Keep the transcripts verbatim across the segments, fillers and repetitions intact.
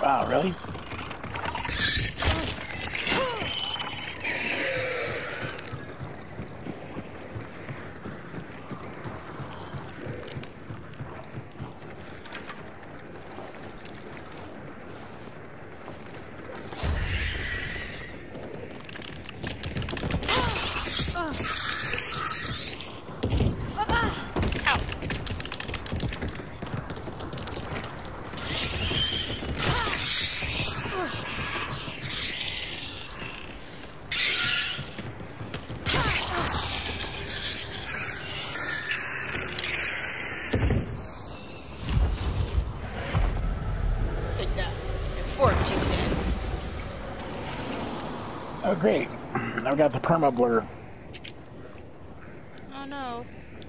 Wow, really? Oh, great. I've got the perma blur. Oh no.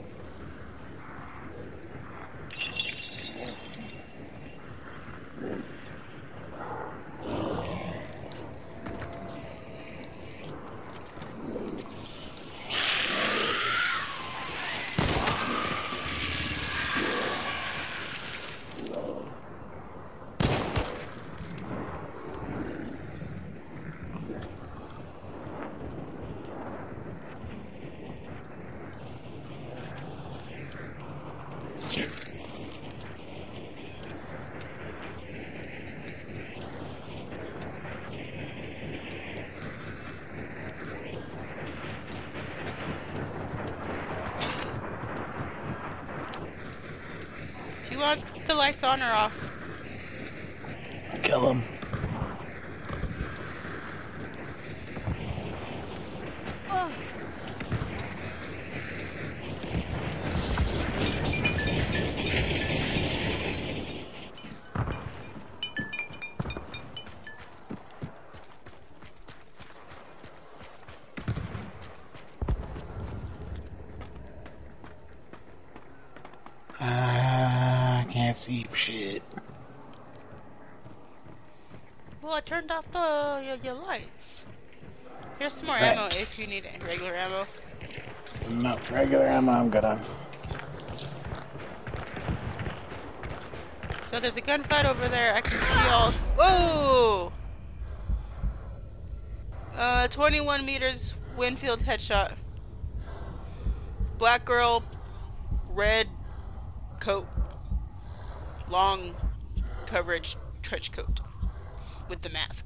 Do you want the lights on or off? Kill him. Oh. Uh, I can't see shit. Well, I turned off the your, your lights. Here's some more Right. ammo if you need it. Regular ammo. No, regular ammo, I'm good on. So there's a gunfight over there. I can see all. Whoa! Uh, twenty-one meters. Winfield headshot. Black girl. Red coat. Long coverage trench coat with the mask.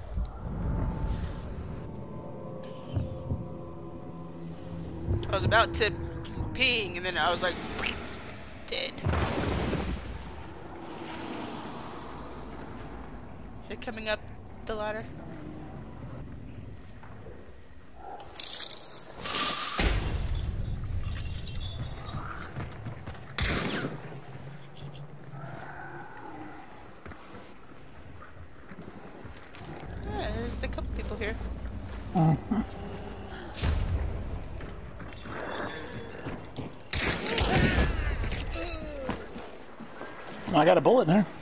I was about to ping and then I was like dead. They're coming up the ladder. Yeah, there's a couple people here. Mm-hmm. Well, I got a bullet in there.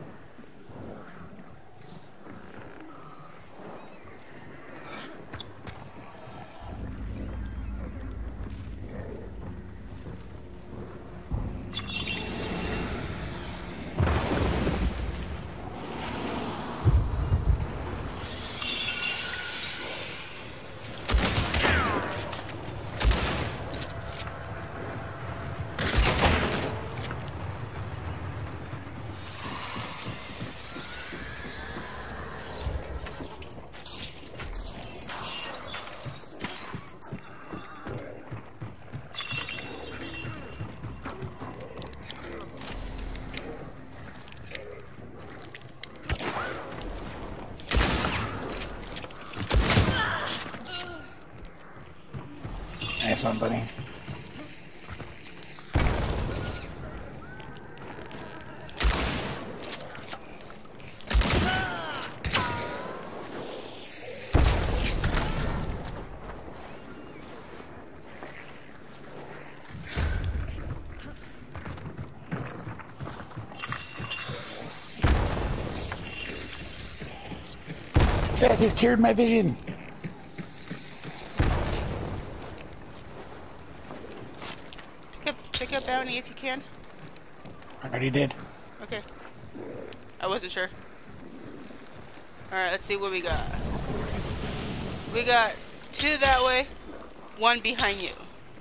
Nice one, buddy. Death has cured my vision. Pick up, pick up bounty if you can. I already did. Okay. I wasn't sure. Alright, let's see what we got. We got two that way, one behind you.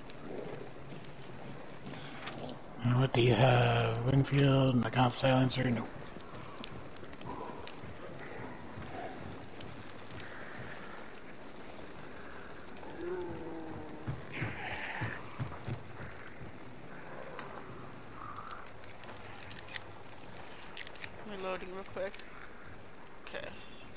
What do you have? Winfield, Nagant silencer? Nope. Reloading real quick. Okay.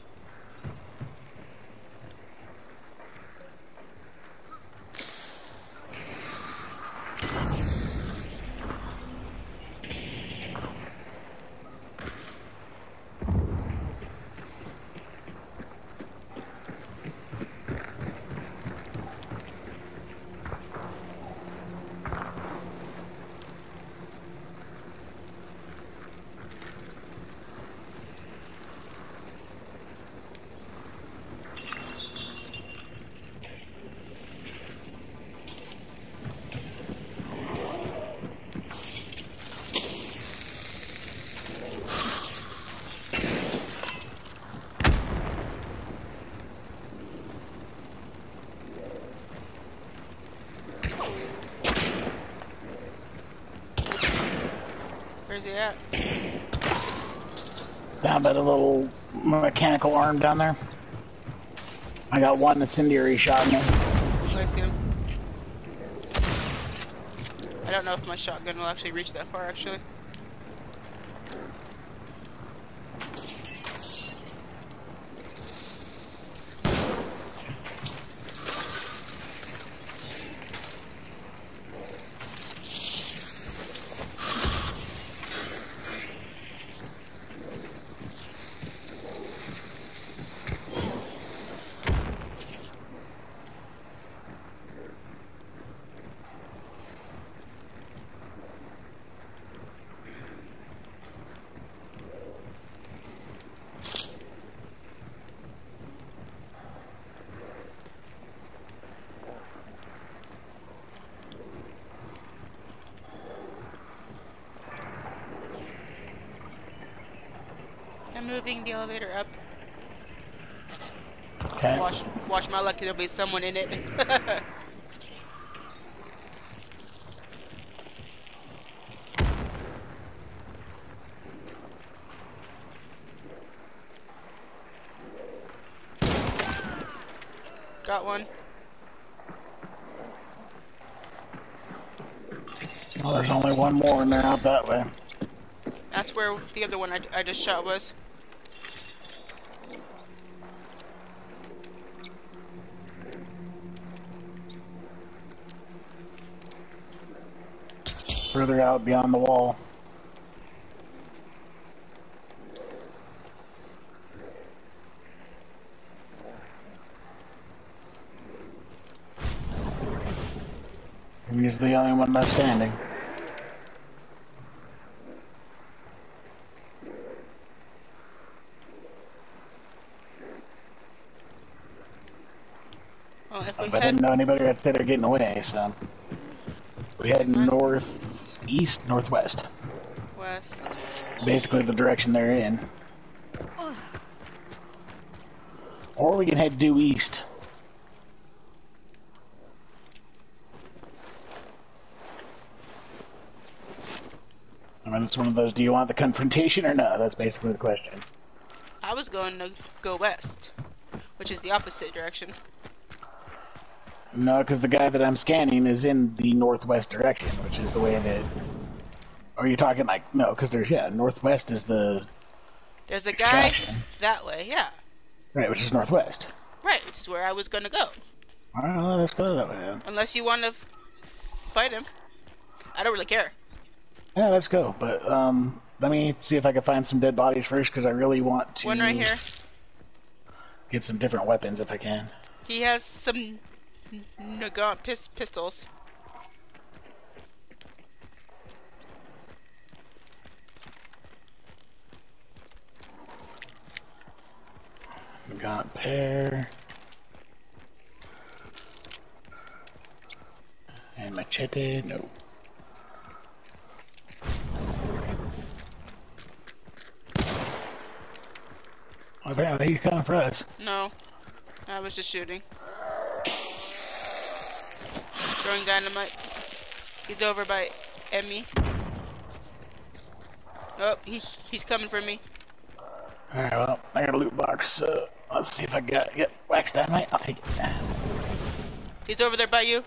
Where's he at? Down by the little mechanical arm down there. I got one incendiary shot in him. I see him. I don't know if my shotgun will actually reach that far, actually. I'm moving the elevator up. Okay. Watch, watch my luck. There'll be someone in it. Got one. Well, there's only one more in there out that way. That's where the other one I, I just shot was. Further out beyond the wall. He's the only one left standing. Well, if I we didn't head know anybody that said they're getting away, so we head north, east, northwest. west, Basically the direction they're in. Or we can head due east. I mean, it's one of those, do you want the confrontation or no? That's basically the question. I was going to go west, which is the opposite direction. No, because the guy that I'm scanning is in the northwest direction, which is the way that... Or are you talking like... No, because there's... Yeah, northwest is the... There's a guy extraction. that way, yeah. Right, which is northwest. Right, which is where I was going to go. Alright, well, let's go that way then. Unless you want to fight him. I don't really care. Yeah, let's go. But, um... let me see if I can find some dead bodies first, because I really want to... One right here. Get some different weapons if I can. He has some Nagant pis pistols. Got pear. And machete, no. Apparently he's coming for us. No. I was just shooting. Throwing dynamite. He's over by Emmy. Oh, he's he's coming for me. Alright, well, I got a loot box, so let's see if I got get wax dynamite. I'll take it. He's over there by you.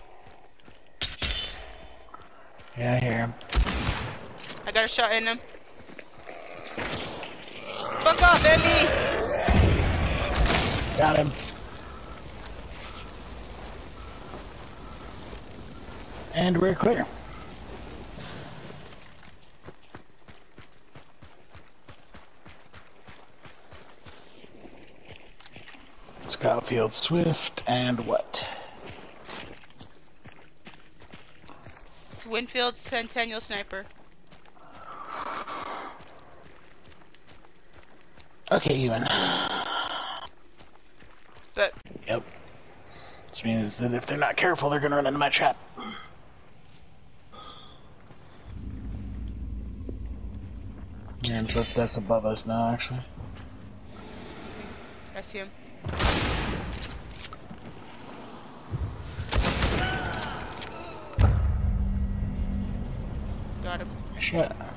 Yeah, I hear him. I got a shot in him. Fuck off, Emmy! Got him. And we're clear. Scoutfield Swift and what? Winfield Centennial Sniper. Okay, Ewan. But Yep. Which means that if they're not careful, they're gonna run into my trap. And footsteps above us now, actually. I see him. Got him. Shit.